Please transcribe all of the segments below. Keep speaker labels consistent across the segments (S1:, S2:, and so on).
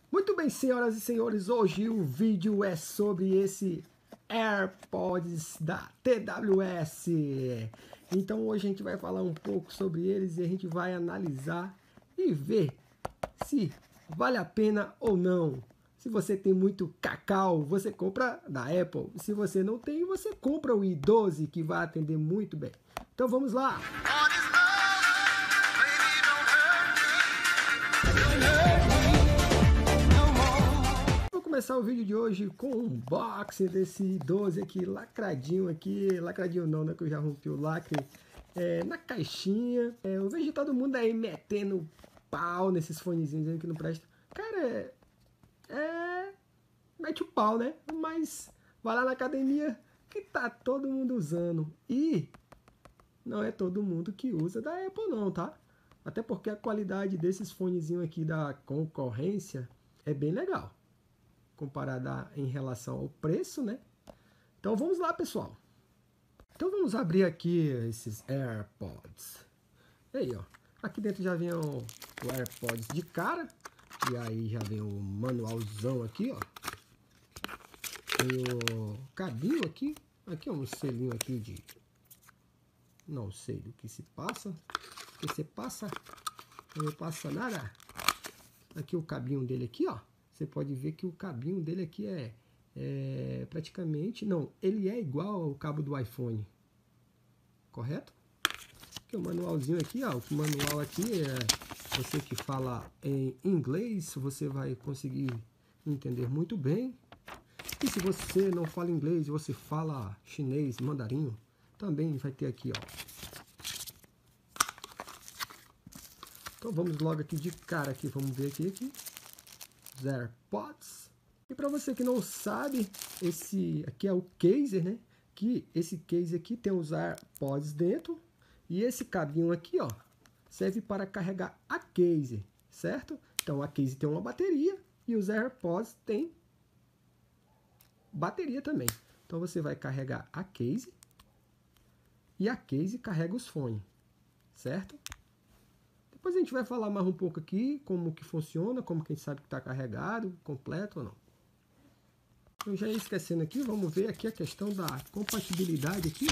S1: Muito bem, senhoras e senhores, hoje o vídeo é sobre esse AirPods da TWS. Então hoje a gente vai falar um pouco sobre eles e a gente vai analisar e ver se vale a pena ou não. Se você tem muito cacau, você compra da Apple. Se você não tem, você compra o i12, que vai atender muito bem. Então vamos lá! Começar o vídeo de hoje com um unboxing desse i12 aqui, lacradinho não, né, que eu já rompi o lacre na caixinha. Eu vejo todo mundo aí metendo pau nesses fonezinhos dizendo que não presta. Cara, mete o pau, né? Mas vai lá na academia que tá todo mundo usando. E não é todo mundo que usa da Apple não, tá? Até porque a qualidade desses fonezinhos aqui da concorrência é bem legal, comparada em relação ao preço, né? Então vamos lá, pessoal. Então vamos abrir aqui esses AirPods. E aí, ó. Aqui dentro já vem o AirPods de cara. E aí já vem o manualzão aqui, ó. Tem o cabinho aqui. Aqui é um selinho aqui de... não sei do que se passa. O que se passa? Não passa nada. Aqui o cabinho dele aqui, ó. Você pode ver que o cabinho dele aqui é praticamente... não, ele é igual ao cabo do iPhone. Correto? Aqui o manualzinho aqui, ó. O manual aqui é... você que fala em inglês, você vai conseguir entender muito bem. E se você não fala inglês, você fala chinês, mandarim, também vai ter aqui, ó. Então vamos logo aqui de cara aqui, vamos ver aqui. Os AirPods. E para você que não sabe, esse aqui é o case, né? Que esse case aqui tem os AirPods dentro e esse cabinho aqui, ó, serve para carregar a case, certo? Então a case tem uma bateria e os AirPods tem bateria também. Então você vai carregar a case e a case carrega os fones, certo? Depois a gente vai falar mais um pouco aqui, como que funciona, como que a gente sabe que está carregado, completo ou não. Eu já ia esquecendo aqui, vamos ver aqui a questão da compatibilidade aqui.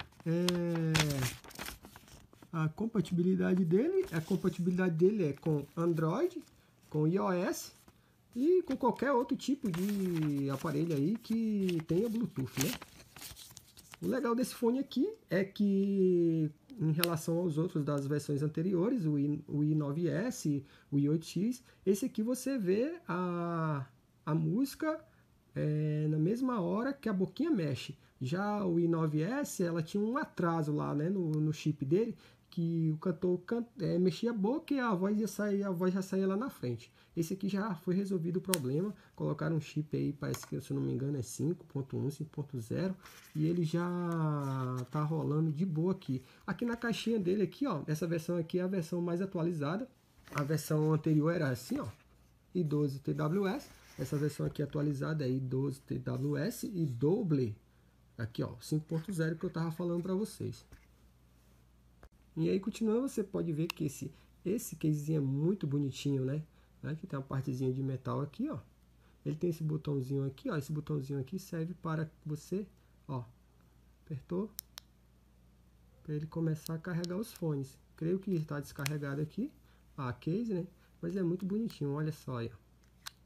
S1: A compatibilidade dele é com Android, com iOS e com qualquer outro tipo de aparelho aí que tenha Bluetooth, né? O legal desse fone aqui é que, em relação aos outros das versões anteriores, o i9S, o i8X, esse aqui você vê a música na mesma hora que a boquinha mexe. Já o i9S, ela tinha um atraso lá, né, no chip dele, que o cantor mexia a boca e a voz já saía lá na frente. Esse aqui já foi resolvido o problema, colocaram um chip aí, parece que, se eu não me engano, é 5.1, 5.0, e ele já tá rolando de boa aqui. Aqui na caixinha dele aqui, ó, essa versão aqui é a versão mais atualizada. A versão anterior era assim, ó, i12 TWS. Essa versão aqui atualizada é i12 TWS e Double, aqui ó, 5.0 que eu tava falando para vocês. E aí, continuando, você pode ver que esse casezinho é muito bonitinho, né? Aqui tem uma partezinha de metal aqui, ó. Ele tem esse botãozinho aqui, ó. Esse botãozinho aqui serve para você, ó, apertou, para ele começar a carregar os fones. Creio que está descarregado aqui a case, né? Mas é muito bonitinho, olha só aí, ó.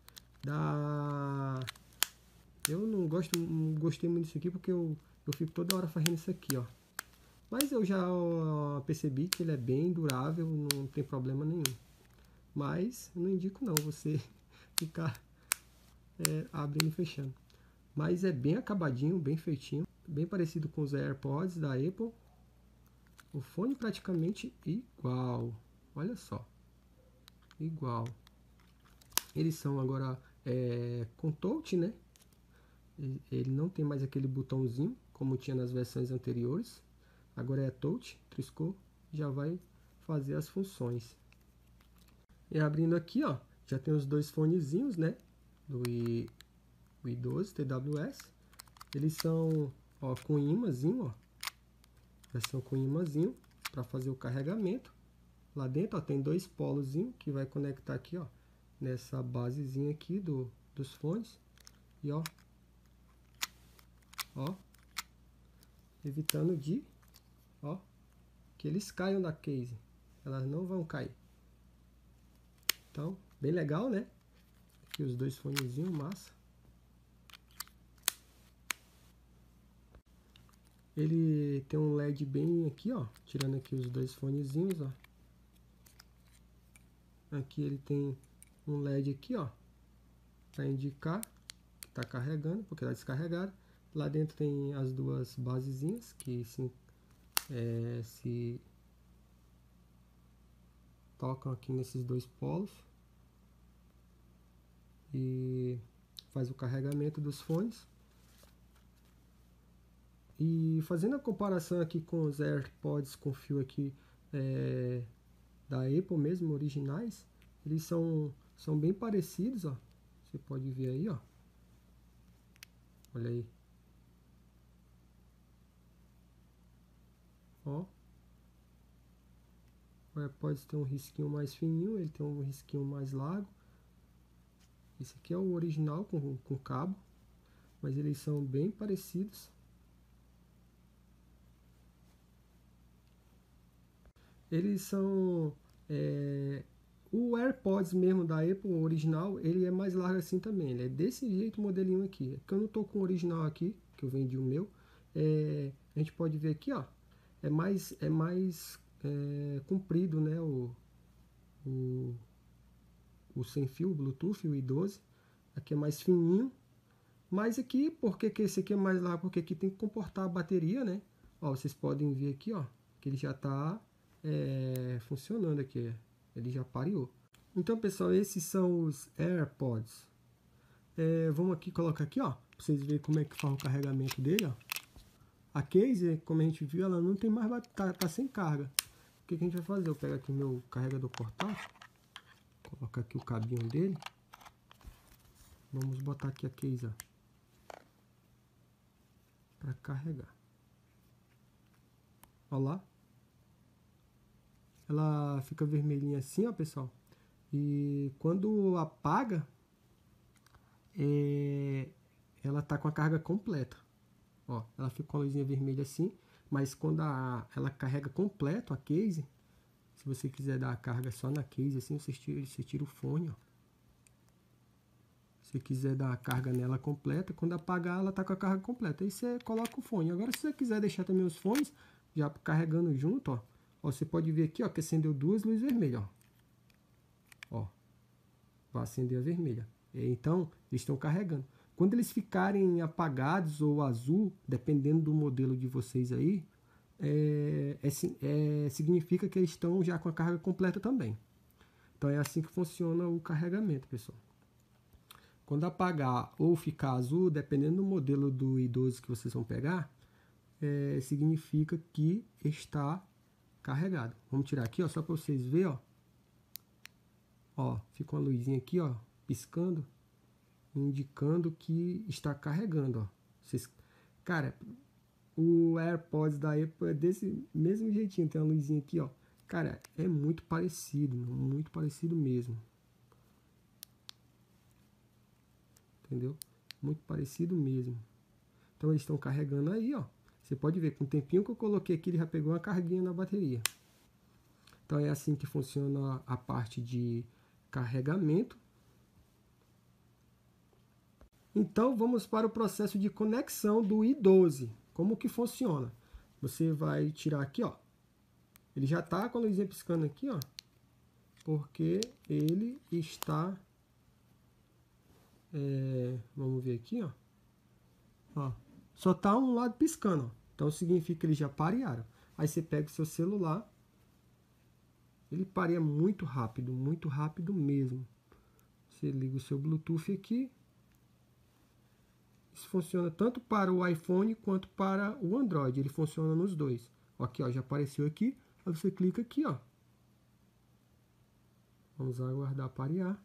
S1: Eu não gostei muito disso aqui porque eu fico toda hora fazendo isso aqui, ó. Mas eu já percebi que ele é bem durável, não tem problema nenhum. Mas eu não indico não você ficar abrindo e fechando. Mas é bem acabadinho, bem feitinho, bem parecido com os AirPods da Apple. O fone praticamente igual, olha só, igual. Eles são agora com touch, né? Ele não tem mais aquele botãozinho como tinha nas versões anteriores. Agora é touch, triscou, já vai fazer as funções. E abrindo aqui, ó, já tem os dois fonezinhos, né? Do i12 TWS. Eles são, ó, com imãzinho, ó. Versão com imãzinho para fazer o carregamento. Lá dentro, ó, tem dois polozinhos que vai conectar aqui, ó, nessa basezinha aqui dos fones. E ó, evitando de, que eles caiam da case. Elas não vão cair. Então, bem legal, né? Aqui os dois fonezinhos, massa. Ele tem um LED bem aqui, ó. Tirando aqui os dois fonezinhos, ó. Aqui ele tem um LED aqui, ó, para indicar que está carregando, porque está descarregado. Lá dentro tem as duas basezinhas que se tocam aqui nesses dois polos e faz o carregamento dos fones. E fazendo a comparação aqui com os AirPods com fio aqui da Apple mesmo, originais, eles são bem parecidos, ó. Você pode ver aí, ó. Olha aí. Ó. O AirPods tem um risquinho mais fininho, ele tem um risquinho mais largo. Esse aqui é o original com cabo, mas eles são bem parecidos. Eles são... o AirPods mesmo da Apple, o original, ele é mais largo assim também. Ele é desse jeito, o modelinho aqui. É que eu não tô com o original aqui, que eu vendi o meu. A gente pode ver aqui, ó. É mais comprido, né? O sem fio, o Bluetooth, o i12. Aqui é mais fininho. Mas aqui, por que esse aqui é mais largo? Porque aqui tem que comportar a bateria, né? Ó, vocês podem ver aqui, ó, que ele já tá funcionando aqui. Ele já pareou. Então, pessoal, esses são os AirPods. Vamos aqui colocar aqui, ó, pra vocês verem como é que faz o carregamento dele, ó. A case, como a gente viu, ela não tem mais, tá sem carga. O que a gente vai fazer? Eu pego aqui o meu carregador portátil, colocar aqui o cabinho dele. Vamos botar aqui a case, ó, para carregar. Olha lá. Ela fica vermelhinha assim, ó, pessoal. E quando apaga, ela tá com a carga completa. Ó, ela fica com a luzinha vermelha assim, mas quando ela carrega completo a case, se você quiser dar a carga só na case assim, você tira o fone, ó. Se quiser dar a carga nela completa, quando apagar ela tá com a carga completa. Aí você coloca o fone. Agora se você quiser deixar também os fones já carregando junto, ó, você pode ver aqui, ó, que acendeu duas luzes vermelhas, ó. Vai acender a vermelha. Então, eles estão carregando. Quando eles ficarem apagados ou azul, dependendo do modelo de vocês aí, significa que eles estão já com a carga completa também. Então, é assim que funciona o carregamento, pessoal. Quando apagar ou ficar azul, dependendo do modelo do i12 que vocês vão pegar, significa que está carregado. Vamos tirar aqui, ó, só para vocês verem, ó. Ó, fica uma luzinha aqui, ó, piscando, indicando que está carregando, ó. Cara, o AirPods da Apple é desse mesmo jeitinho, tem uma luzinha aqui, ó. Cara, é muito parecido mesmo. Entendeu? Muito parecido mesmo. Então eles estão carregando aí, ó. Você pode ver, com o tempinho que eu coloquei aqui, ele já pegou uma carguinha na bateria. Então é assim que funciona a parte de carregamento. Então vamos para o processo de conexão do i12. Como que funciona? Você vai tirar aqui, ó. Ele já está com a luzinha piscando aqui, ó. Porque ele está... vamos ver aqui, ó. Ó, só tá um lado piscando, ó. Então significa que eles já parearam. Aí você pega o seu celular. Ele pareia muito rápido mesmo. Você liga o seu Bluetooth aqui. Isso funciona tanto para o iPhone quanto para o Android. Ele funciona nos dois. Aqui, ó, já apareceu aqui. Aí você clica aqui, ó. Vamos aguardar parear.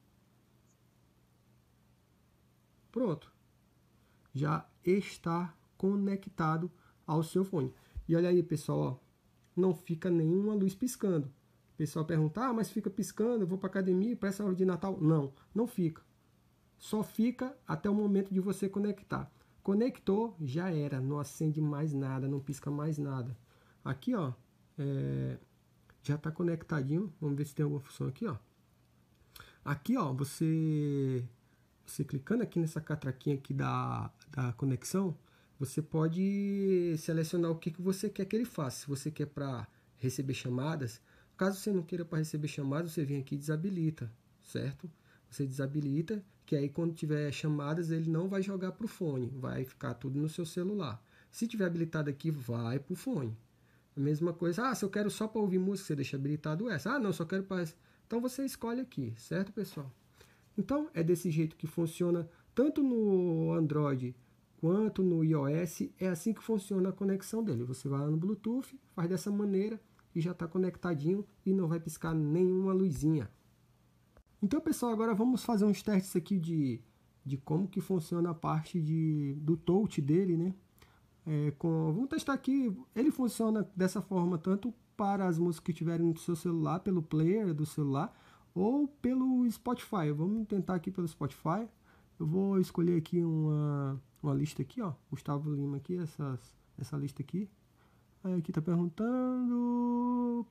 S1: Pronto. Já está conectado ao seu fone. E olha aí, pessoal, ó, não fica nenhuma luz piscando. O pessoal pergunta, ah, mas fica piscando, eu vou para academia, para essa hora de Natal. Não, não fica. Só fica até o momento de você conectar. Conectou, já era, não acende mais nada, não pisca mais nada. Aqui, ó, já está conectadinho. Vamos ver se tem alguma função aqui, ó. Aqui, ó, você clicando aqui nessa catraquinha aqui da conexão, você pode selecionar o que você quer que ele faça. Se você quer para receber chamadas, caso você não queira para receber chamadas, você vem aqui e desabilita, certo? Você desabilita, que aí quando tiver chamadas ele não vai jogar para o fone, vai ficar tudo no seu celular. Se tiver habilitado aqui, vai para o fone. A mesma coisa, ah, se eu quero só para ouvir música, você deixa habilitado essa. Ah, não, só quero para... Então você escolhe aqui, certo, pessoal? Então é desse jeito que funciona tanto no Android quanto no iOS. É assim que funciona a conexão dele. Você vai lá no Bluetooth, faz dessa maneira e já está conectadinho e não vai piscar nenhuma luzinha. Então, pessoal, agora vamos fazer uns testes aqui de como que funciona a parte do touch dele, né? Vamos testar aqui. Ele funciona dessa forma tanto para as músicas que estiverem no seu celular, pelo player do celular, ou pelo Spotify. Vamos tentar aqui pelo Spotify. Eu vou escolher aqui uma lista aqui, ó. Gustavo Lima aqui, essa lista aqui. Aí aqui tá perguntando...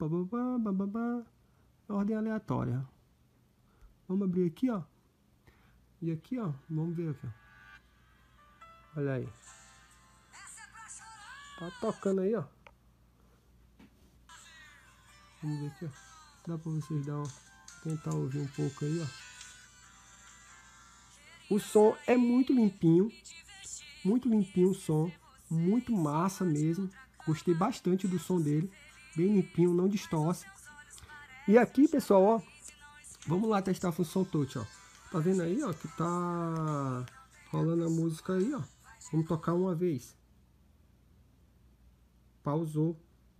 S1: Ordem aleatória. Vamos abrir aqui, ó. E aqui, ó. Vamos ver aqui, ó. Olha aí. Tá tocando aí, ó. Vamos ver aqui, ó. Dá pra vocês tentar ouvir um pouco aí, ó. O som é muito limpinho o som. Muito massa mesmo. Gostei bastante do som dele. Bem limpinho, não distorce. E aqui, pessoal, ó. Vamos lá testar a função touch, ó. Tá vendo aí, ó, que tá rolando a música aí, ó. Vamos tocar uma vez. Pausou.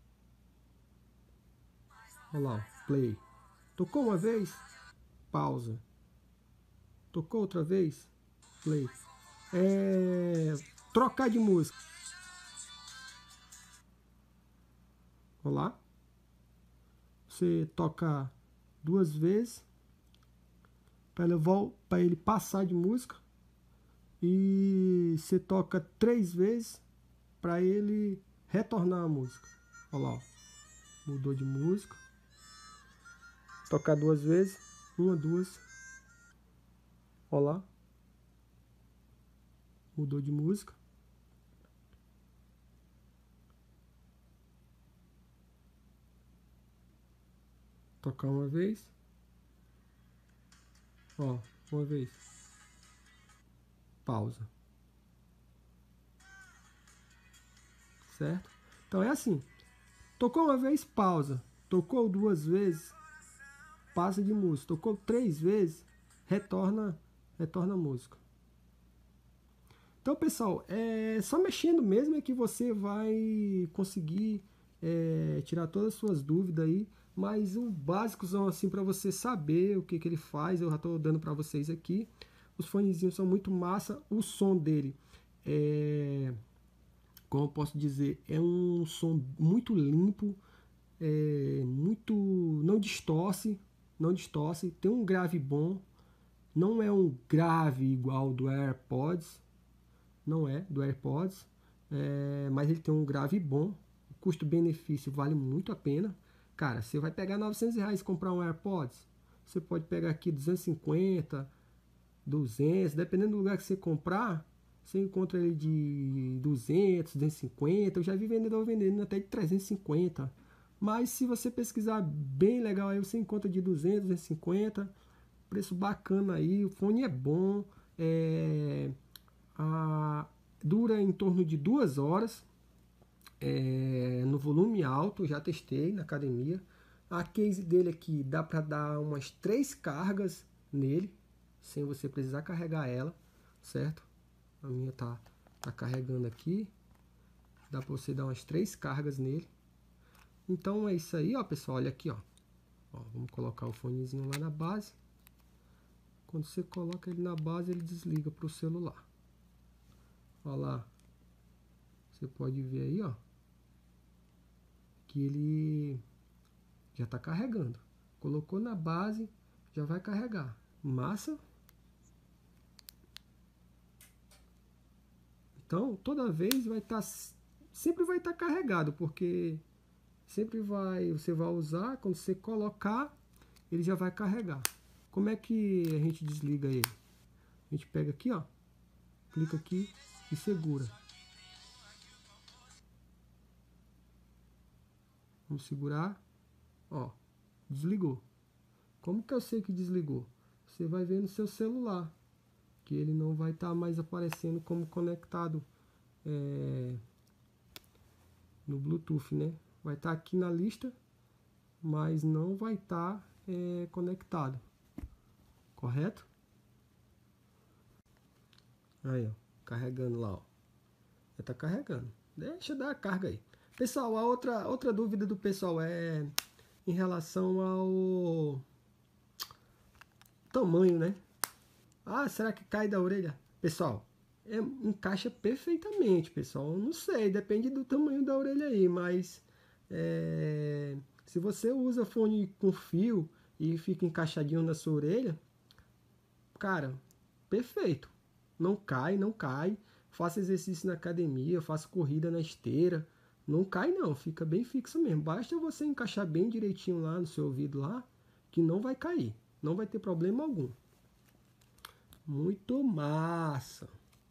S1: Olha lá, ó, play. Tocou uma vez, pausa. Tocou outra vez, play. Trocar de música. Olha lá. Você toca 2 vezes para ele passar de música. E você toca 3 vezes para ele retornar a música. Olha lá, ó. Mudou de música. Tocar 2 vezes. 1, 2. Olha lá. Mudou de música. Tocar uma vez. Ó, uma vez. Pausa. Certo? Então é assim. Tocou uma vez, pausa. Tocou 2 vezes, passa de música. Tocou 3 vezes, retorna a música. Então, pessoal, só mexendo mesmo é que você vai conseguir tirar todas as suas dúvidas aí. Mas o básico são assim para você saber o que ele faz. Eu já estou dando para vocês aqui. Os fonezinhos são muito massa. O som dele como eu posso dizer, é um som muito limpo, não distorce, tem um grave bom, não é um grave igual do AirPods, não é do AirPods, mas ele tem um grave bom, o custo-benefício vale muito a pena. Cara, você vai pegar R$900 e comprar um AirPods, você pode pegar aqui 250, 200, dependendo do lugar que você comprar. Você encontra ele de 200, 250. Eu já vi vendedor vendendo até de 350. Mas se você pesquisar bem legal aí, você encontra de 200, 250. Preço bacana aí. O fone é bom. Dura em torno de 2 horas. No volume alto. Já testei na academia. A case dele aqui dá para dar umas 3 cargas nele. Sem você precisar carregar ela. Certo? A minha tá carregando aqui. Dá para você dar umas 3 cargas nele. Então é isso aí, ó, pessoal. Olha aqui, ó. Vamos colocar o fonezinho lá na base. Quando você coloca ele na base, ele desliga para o celular. Olha lá. Você pode ver aí, ó, que ele já está carregando. Colocou na base, já vai carregar. Massa. Então, toda vez vai estar, sempre vai estar carregado, porque você vai usar, quando você colocar, ele já vai carregar. Como é que a gente desliga ele? A gente pega aqui, ó, clica aqui e segura. Vamos segurar, ó, desligou. Como que eu sei que desligou? Você vai ver no seu celular, que ele não vai estar mais aparecendo como conectado no Bluetooth, né? Vai estar aqui na lista, mas não vai estar conectado, correto? Aí, ó, carregando lá, ó. Já tá carregando. Deixa eu dar a carga aí. Pessoal, a outra dúvida do pessoal é em relação ao tamanho, né? Ah, será que cai da orelha? Pessoal, encaixa perfeitamente, pessoal. Eu não sei, depende do tamanho da orelha aí, mas se você usa fone com fio e fica encaixadinho na sua orelha, cara, perfeito. Não cai, não cai. Faça exercício na academia, faça corrida na esteira. Não cai não, fica bem fixo mesmo. Basta você encaixar bem direitinho lá no seu ouvido lá, que não vai cair. Não vai ter problema algum. Muito massa.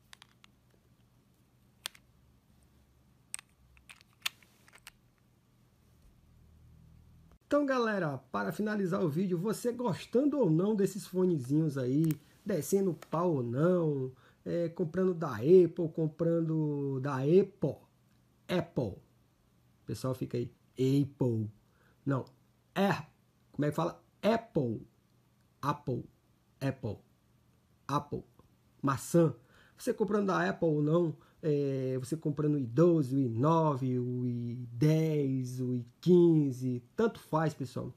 S1: Então, galera, para finalizar o vídeo, você gostando ou não desses fonezinhos aí, descendo pau ou não, comprando da Apple, comprando da Apple. O pessoal fica aí, Apple. Não, como é que fala? Apple. Apple. Maçã. Você comprando da Apple ou não, você comprando o i12, o i9, o i10, o i15, tanto faz, pessoal.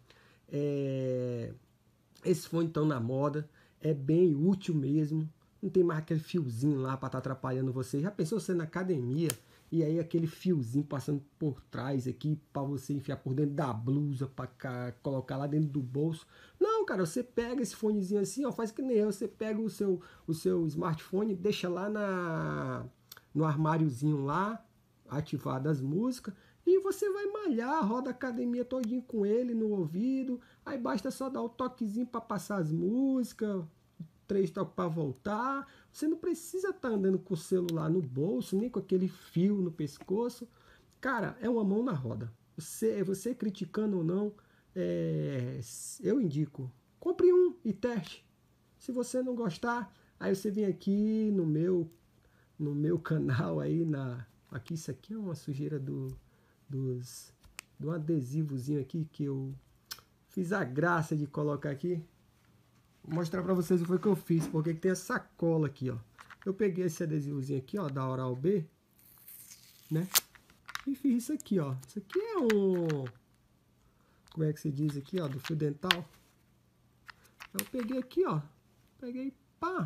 S1: Esses fones estão na moda, é bem útil mesmo. Não tem mais aquele fiozinho lá para estar atrapalhando você. Já pensou você na academia e aí aquele fiozinho passando por trás aqui para você enfiar por dentro da blusa, para colocar lá dentro do bolso? Não, cara, você pega esse fonezinho assim, ó, faz que nem eu. Você pega o seu smartphone, deixa lá no armáriozinho lá, ativado as músicas, e você vai malhar, roda a academia todinho com ele no ouvido. Aí basta só dar o toquezinho para passar as músicas, 3 toques para voltar. Você não precisa estar andando com o celular no bolso, nem com aquele fio no pescoço. Cara, é uma mão na roda. Você criticando ou não, eu indico, compre um e teste. Se você não gostar, aí você vem aqui no meu canal aí, aqui, isso aqui é uma sujeira do adesivozinho aqui que eu fiz a graça de colocar aqui. Vou mostrar pra vocês o que foi que eu fiz, porque tem essa cola aqui, ó. Eu peguei esse adesivozinho aqui, ó, da Oral-B, né? E fiz isso aqui, ó. Isso aqui é como é que se diz aqui, ó, do fio dental. Eu peguei aqui, ó. Peguei, pá.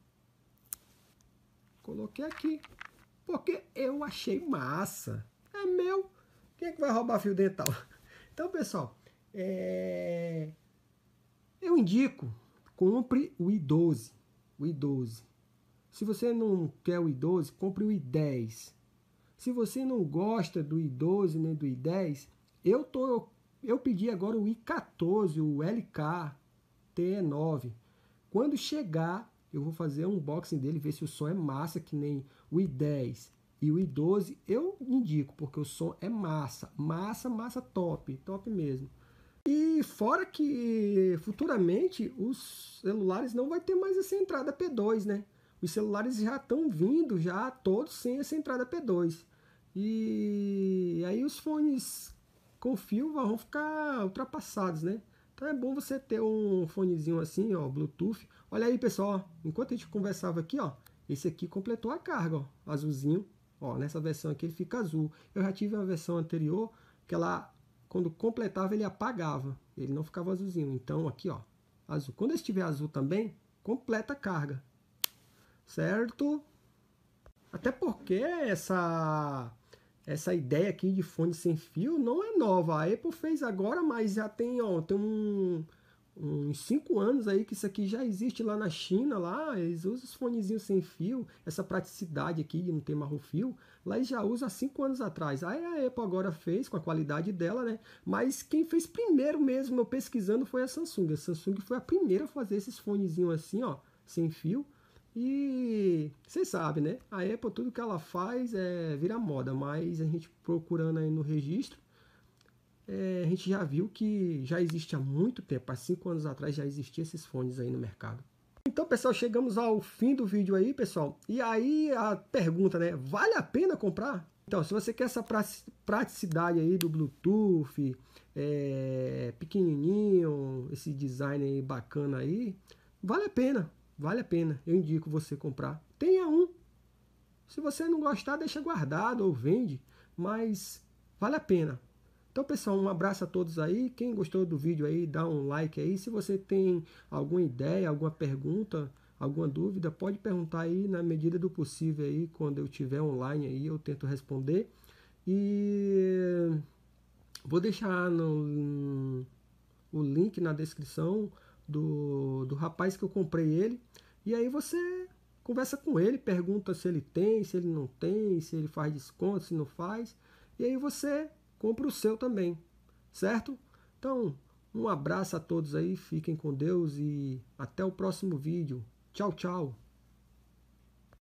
S1: Coloquei aqui. Porque eu achei massa. É meu. Quem é que vai roubar fio dental? Então, pessoal, eu indico, compre o i12. O i12. Se você não quer o i12, compre o i10. Se você não gosta do i12 nem do i10, eu pedi agora o i14, o LK-TE9. Quando chegar, eu vou fazer um unboxing dele, ver se o som é massa, que nem o i10 e o i12. Eu indico, porque o som é massa, massa, top mesmo. E fora que futuramente os celulares não vai ter mais essa entrada P2, né? Os celulares já estão vindo, já todos sem essa entrada P2. E aí os fones com fio vão ficar ultrapassados, né? Então é bom você ter um fonezinho assim, ó, Bluetooth. Olha aí, pessoal, enquanto a gente conversava aqui, ó, esse aqui completou a carga, ó, azulzinho. Ó, nessa versão aqui ele fica azul. Eu já tive uma versão anterior que ela, quando completava, ele apagava. Ele não ficava azulzinho. Então aqui, ó, azul. Quando ele estiver azul também, completa a carga. Certo? Até porque essa ideia aqui de fone sem fio não é nova. A Apple fez agora, mas já tem, ó, tem uns 5 anos aí que isso aqui já existe lá na China. Lá eles usam os fonezinhos sem fio, essa praticidade aqui de não ter mais o fio. Lá eles já usam há 5 anos atrás. Aí a Apple agora fez com a qualidade dela, né? Mas quem fez primeiro mesmo, eu pesquisando, foi a Samsung. A Samsung foi a primeira a fazer esses fonezinhos assim, ó, sem fio. E vocês sabem, né? A Apple, tudo que ela faz vira moda, mas a gente procurando aí no registro, a gente já viu que já existe há muito tempo, há 5 anos atrás já existiam esses fones aí no mercado. Então, pessoal, chegamos ao fim do vídeo aí, pessoal. E aí a pergunta, né? Vale a pena comprar? Então, se você quer essa praticidade aí do Bluetooth, pequenininho, esse design aí bacana aí, vale a pena. Vale a pena, eu indico você comprar. Tenha um. Se você não gostar, deixa guardado ou vende, mas vale a pena. Então, pessoal, um abraço a todos aí. Quem gostou do vídeo aí, dá um like aí. Se você tem alguma ideia, alguma pergunta, alguma dúvida, pode perguntar aí na medida do possível aí, quando eu estiver online aí, eu tento responder. E vou deixar o link na descrição do rapaz que eu comprei ele. E aí você conversa com ele, pergunta se ele tem, se ele não tem, se ele faz desconto, se não faz. E aí você compra o seu também, certo? Então, um abraço a todos aí, fiquem com Deus e até o próximo vídeo. Tchau, tchau!